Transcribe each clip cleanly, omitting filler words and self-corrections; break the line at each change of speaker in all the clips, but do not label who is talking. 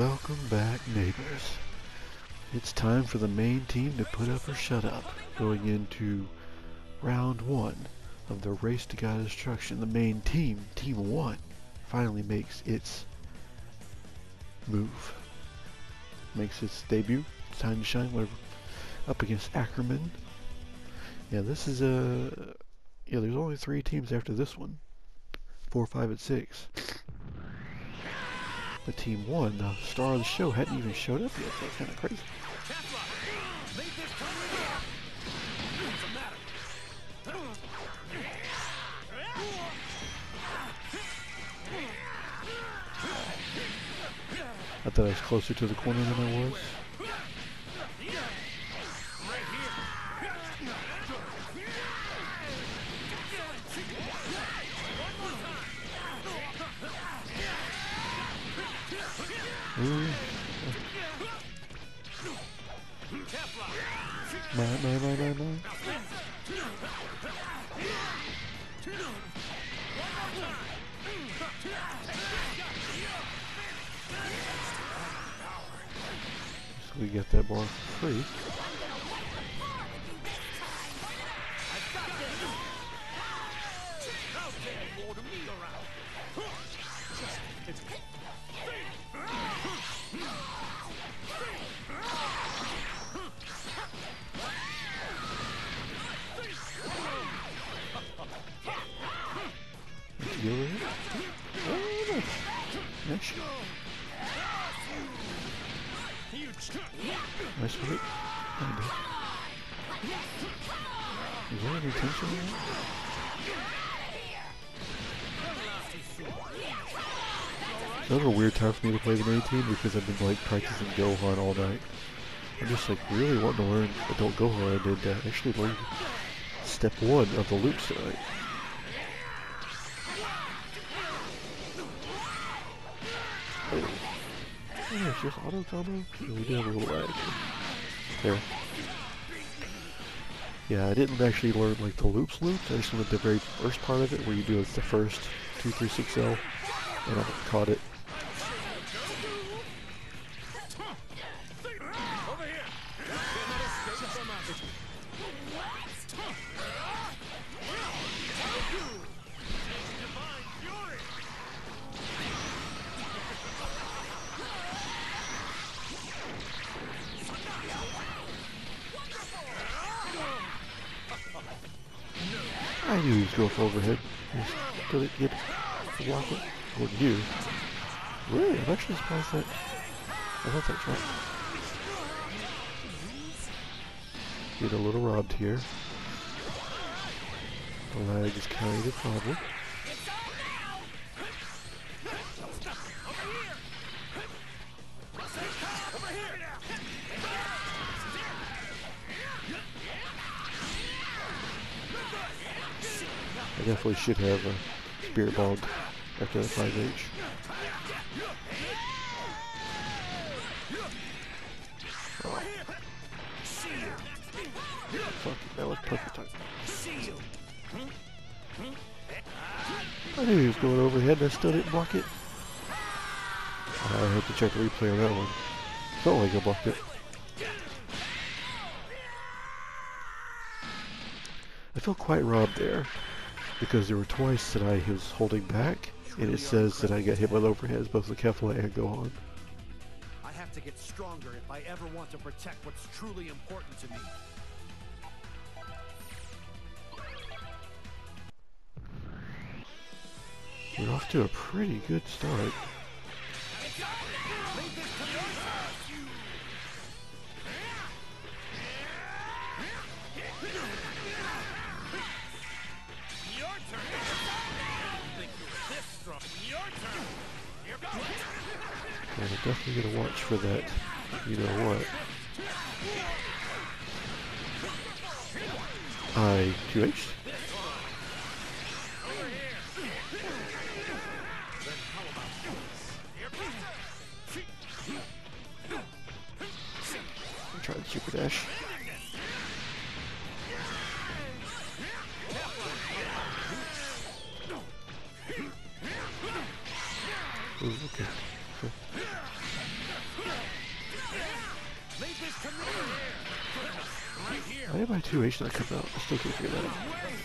Welcome back, neighbors. It's time for the main team to put up or shut up. Going into round 1 of the Race to God Destruction. The main team, Team 1, finally makes its move. Makes its debut. It's time to shine, whatever. Up against Ackerman. Yeah, this is there's only 3 teams after this one. 4, 5, and 6. But Team 1, the star of the show, hadn't even showed up yet. That's kind of crazy. I thought I was closer to the corner than I was. Ooh. My. So we get that bar for free. Nice. Nice for it. Is there any tension in that? It's a weird time for me to play the main team because I've been like practicing Gohan all night. I'm just like really wanting to learn Adult Gohan and actually learn step 1 of the loops tonight. Oh. Yeah, it's just auto combo. Yeah, we do have a little lag. There. Yeah, I didn't actually learn like the loops. I just learned the very first part of it where you do like the first 2, 3, 6L, and I caught it. I knew he was going for overhead. Just did it get to block it? Or you? Really? I'm actually surprised that I thought that track. Get a little robbed here. The lag is kind of a problem. I definitely should have a Spirit Bomb after that 5H. Oh. Fuck, that was perfect time. I knew he was going overhead and I still didn't block it. I had to check the replay on that one. Felt like I blocked it. I felt quite robbed there, because there were twice that I was holding back, and it says that I got hit with overheads, both the Kefla and Gohan.
I have to get stronger if I ever want to protect what's truly important to me.
We're off to a pretty good start. And I'm definitely gonna watch for that, you know what. I 2H. Try the super dash. Ooh, okay. Sure. Why am I 2H not coming out? I still can't figure that out.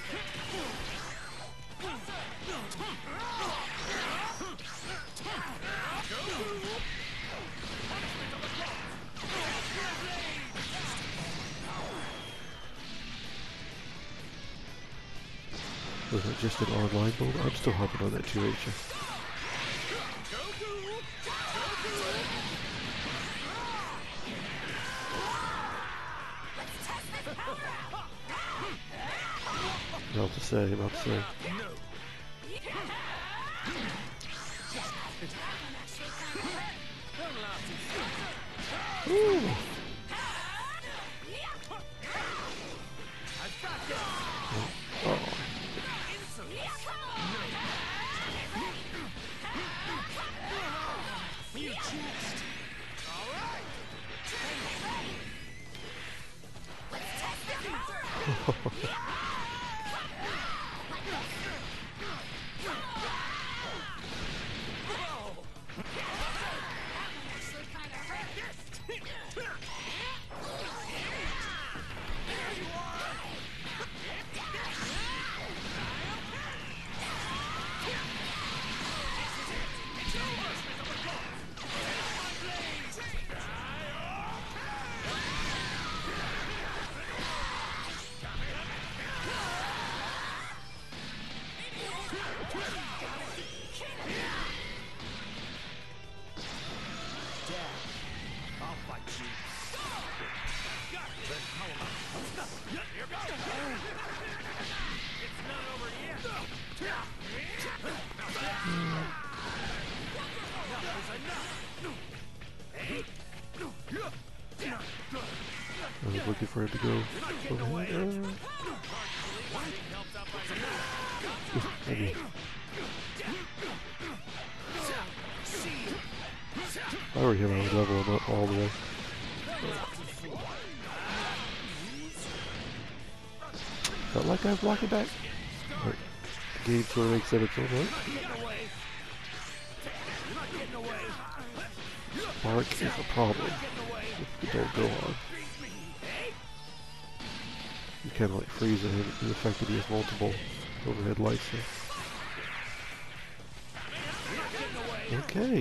Was it just an online build? I'm still hopping on that 2H. About to say. Ooh. Oh. I was looking for it to go overhead. Maybe. If I were him, I would level him up all the way. Felt like I was blocking back. But the game sort of makes that its own way. Spark is a problem if you don't go on. You kind of like freeze him in the fact that he has multiple overhead lights there. Okay.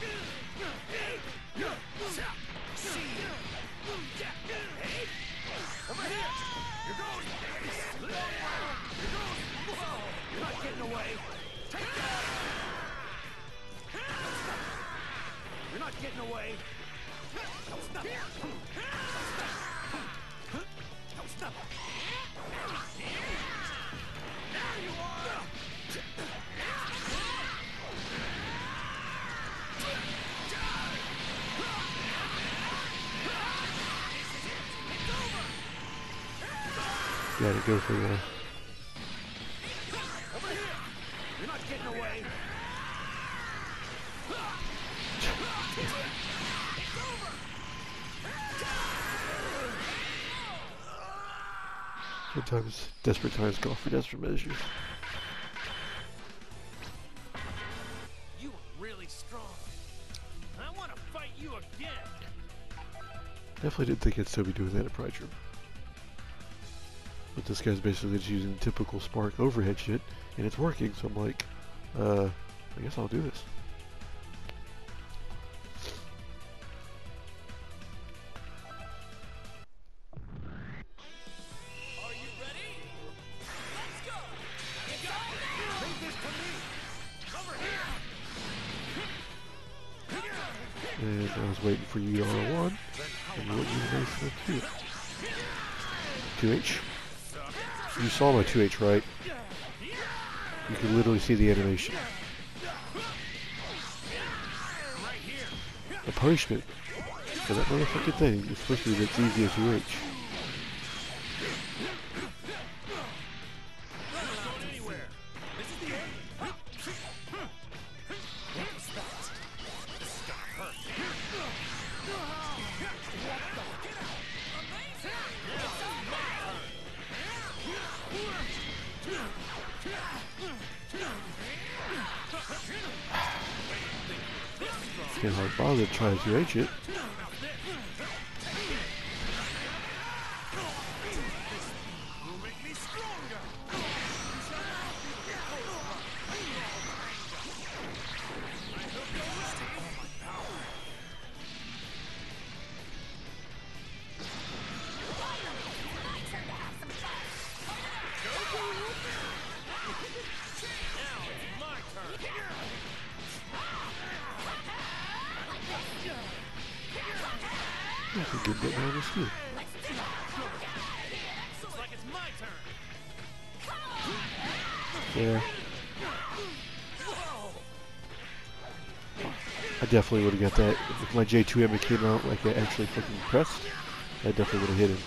Gotta go for the... You're not getting away. Sometimes desperate times call for desperate measures.
You are really strong. I want to fight you again.
Definitely didn't think I'd still be doing that at Pride Room. But this guy's basically just using typical Spark overhead shit, and it's working, so I'm like, I guess I'll do this.
Are you ready? Let's go! Leave this to me! Over here!
And I was waiting for you to R1, and you wouldn't even race for 2H. You saw my 2H, right? You can literally see the animation. The punishment for that motherfucking thing is supposed to be that's easy as 2H. Can't hardly bother to try to 2H it. I can get that on this too.
Looks like it's my turn.
Yeah. I definitely would have got that. If my J2 ever came out like I actually fucking pressed, I definitely would have hit him.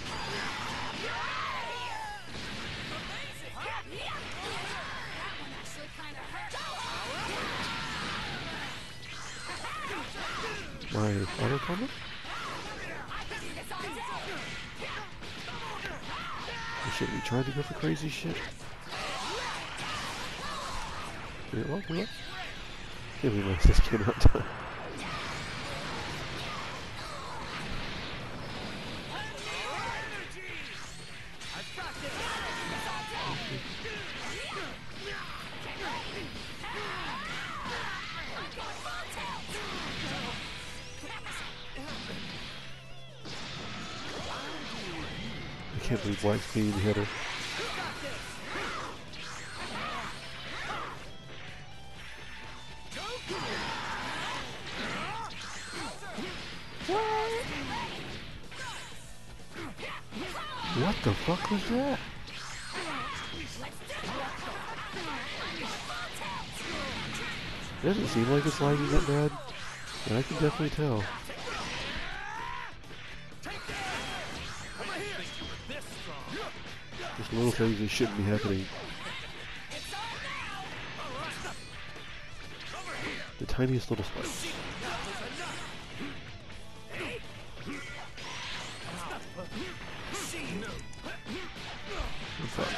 My auto combo? I shouldn't be trying to go for crazy shit. Did it work? Can't believe my assist came out time. I can't believe Black's being hit her. What the fuck was that? Doesn't seem like it's lagging that bad, but I can definitely tell. Just little things that shouldn't be happening. The tiniest little spikes. In fact,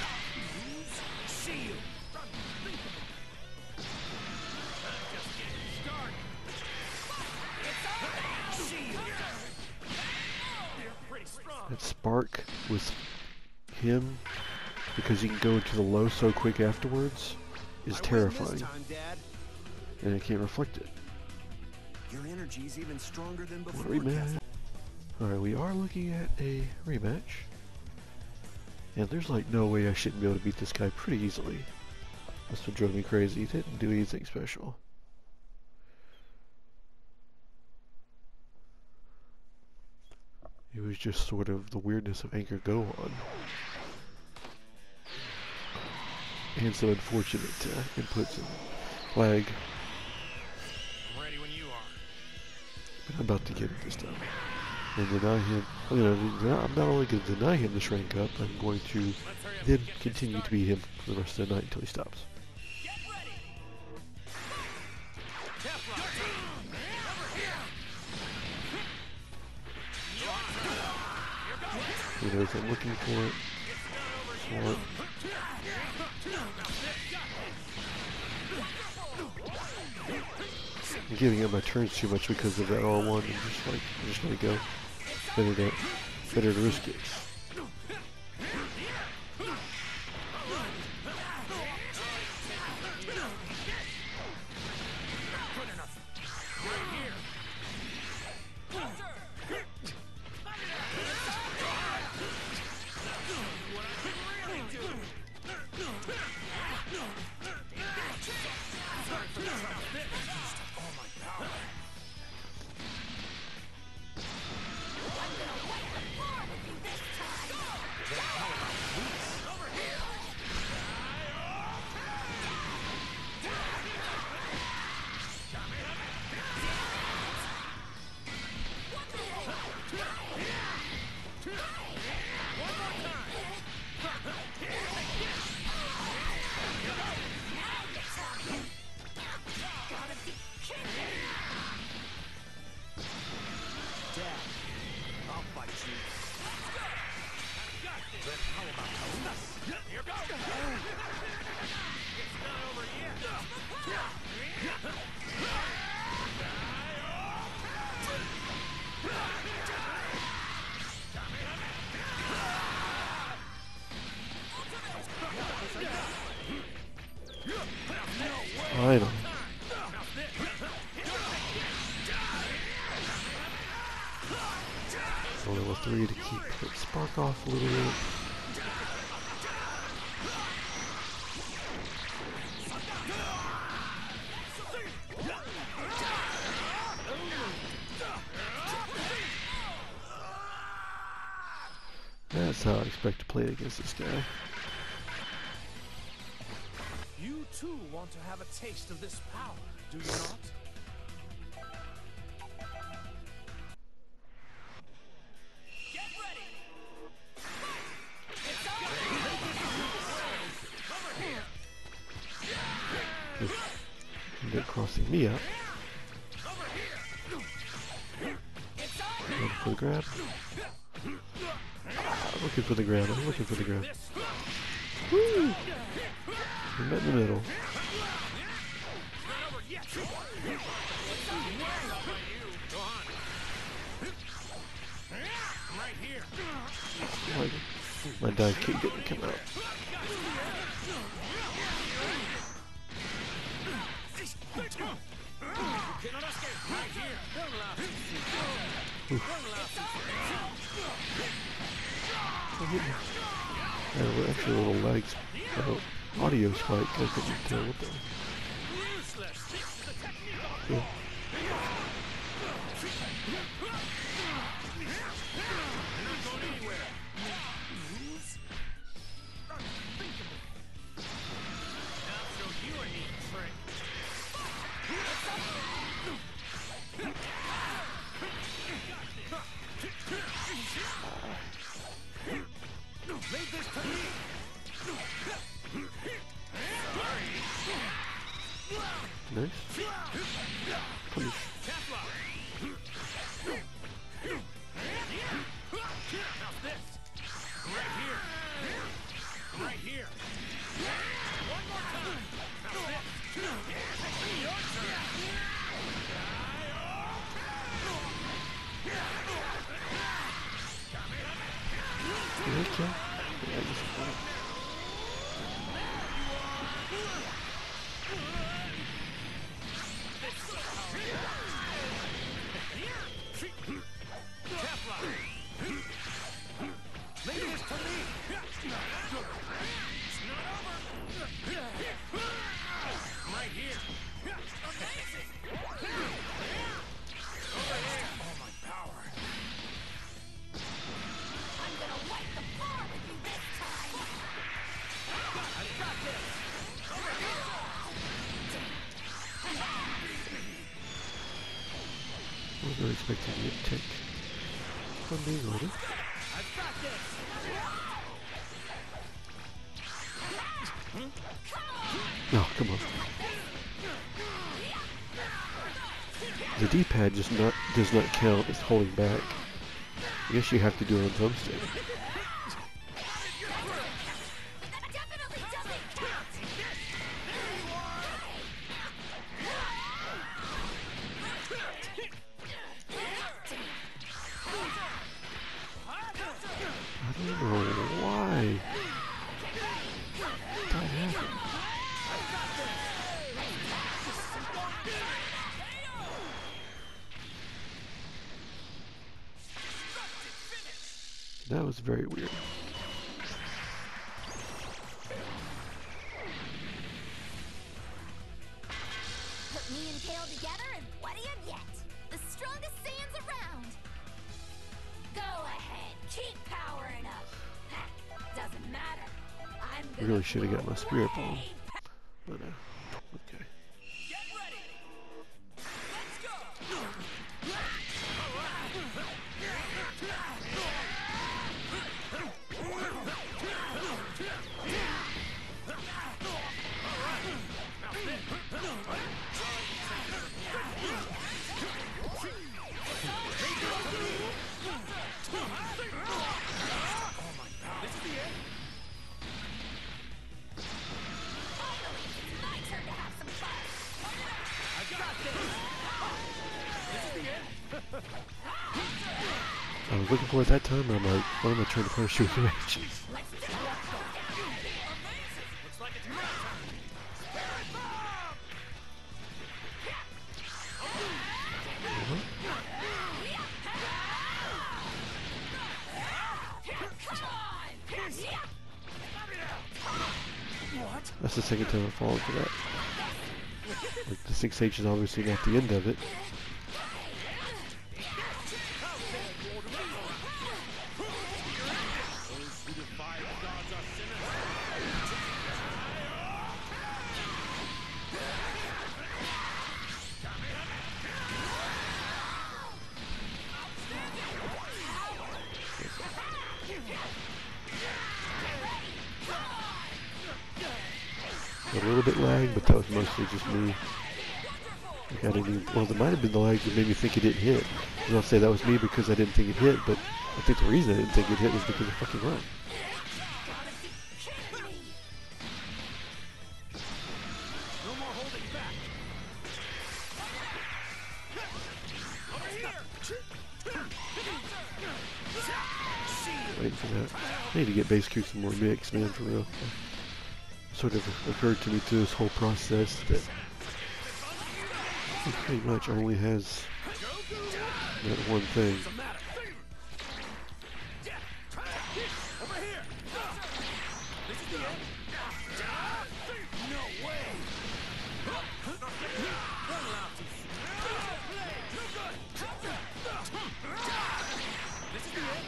that spark with him, because he can go into the low so quick afterwards, is terrifying. And I can't reflect it.
Your energy's even stronger than before.
Rematch. Alright, we are looking at a rematch. And there's like no way I shouldn't be able to beat this guy pretty easily. That's what drove me crazy. He didn't do anything special. It was just sort of the weirdness of Anchor Go on. And some unfortunate inputs and lag.
I'm ready when you are.
But I'm about to get it this time. And deny him. I'm not only going to deny him this rank up, I'm going to then continue to beat him for the rest of the night until he stops.
Get ready.
He knows I'm looking for it. So I'm giving up my turns too much because of that R1. I'm just gonna go. Better to risk it. Finally. So level 3 to keep that spark off a little bit. That's how I expect to play against this guy.
You too want to have a taste of this power, do you not? Get ready! It's
End up crossing me out. Looking for the grab. Looking for the grab. I'm looking for the grab. Woo! We met in the middle. My dive kick didn't come out. Actually, a little lag, audio spike. I couldn't tell what the. Yeah. Nice. Punish. Okay. Yeah, I just wasn't expecting to get tick from being ordered. No, come on. The D-pad does not count as holding back. I guess you have to do it on thumbstick. I don't know why that happened. That was very weird.
Put me and Kale together and what do you get? The strongest Saiyans around! Go ahead, keep powering up! Heck, doesn't matter. I'm
I
gonna
really should have got my spirit
blow
bomb.
away.
But, okay.
Get ready! Let's go!
My turn to have some fun!
I was looking for it that time, and I'm like, why am I trying to punish you with the match?
Amazing! Looks like it's my turn! Spirit Bomb! What?
That's the second time I've fallen for that. Like, the 6H is obviously not the end of it. A little bit lag, but that was mostly just me. Like I didn't even, well, there might have been the lag that made me think it didn't hit. And I'll say that was me because I didn't think it hit, but I think the reason I didn't think it hit was because of fucking run.
No more holding back. Over here.
Waiting for that. I need to get base Q some more mix, man, for real. Sort of occurred to me through this whole process that he pretty much only has that one thing.
What's the matter? Over here. This is the end. No way. This is the end.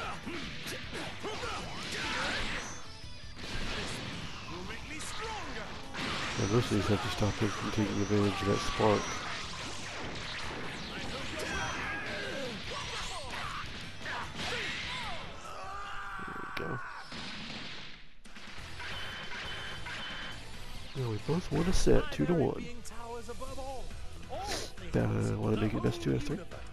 Will make me stronger.
Yeah, most of these have to stop him from taking advantage of that spark. There we go. Well, we both won a set, 2-1.
Being towers above all.
Want to make it best 2 out of 3?